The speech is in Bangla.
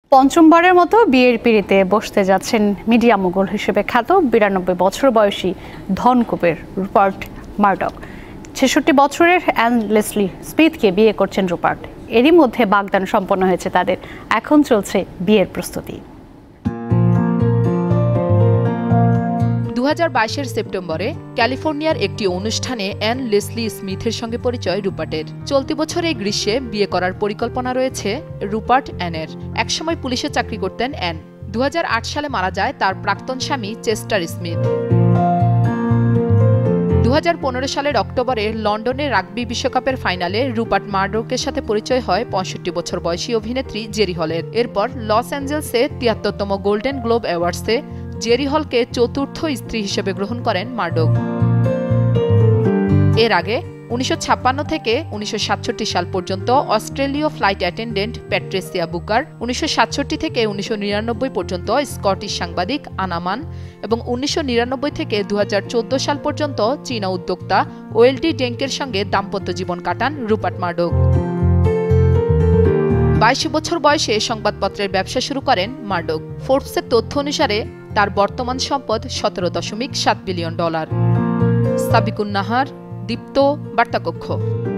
পঞ্চমবারের মতো বিয়ের পিঁড়িতে বসতে যাচ্ছেন মিডিয়া মোগল হিসেবে খ্যাত 92 বছর বয়সী ধনকুবের রুপার্ট মার্ডক। 66 বছরের অ্যান লেসলি স্মিথকে বিয়ে করছেন রুপার্ট। এরই মধ্যে বাগদান সম্পন্ন হয়েছে তাদের। এখন চলছে বিয়ের প্রস্তুতি। 2022-এর সেপ্টেম্বরে ক্যালিফোর্নিয়ার একটি অনুষ্ঠানে অ্যান লেসলি স্মিথের সঙ্গে পরিচয় রুপার্টের। চলতি বছর এই গ্রীষ্মে বিয়ে করার পরিকল্পনা রয়েছে রুপার্ট অ্যানের। একসময় পুলিশে চাকরি করতেন অ্যান। 2008 সালে মারা যায় তার প্রাক্তন স্বামী চেস্টার স্মিথ। 2015 সালের অক্টোবরে লন্ডনে রাগবি বিশ্বকাপের ফাইনালে রুপার্ট মার্ডকের সাথে পরিচয় হয় 65 বছর বয়সী অভিনেত্রী জেরি হলের। এরপর লস অ্যাঞ্জেলসে 73তম গোল্ডেন গ্লোব অ্যাওয়ার্ডসে জেরি হলকে চতুর্থ স্ত্রী হিসেবে গ্রহণ করেন মার্ডক। এর আগে 1956 থেকে 1967 সাল পর্যন্ত অস্ট্রেলীয় ফ্লাইট অ্যাটেন্ডেন্ট প্যাট্রিসিয়া বুকার, 1967 থেকে 1999 পর্যন্ত স্কটিশ সাংবাদিক আনামান এবং 1999 থেকে 2014 সাল পর্যন্ত চীনা উদ্যোক্তা ওয়েলডি ডেঙ্কের সঙ্গে দাম্পত্য জীবন কাটান রুপার্ট মার্ডক। 22 বছর বয়সে সংবাদপত্রের ব্যবসা শুরু করেন মার্ডক। ফোর্বসের তথ্য অনুসারে তার বর্তমান সম্পদ $17.7 বিলিয়ন। সাবিকুন নাহার, দীপ্ত, বার্তাকক্ষ।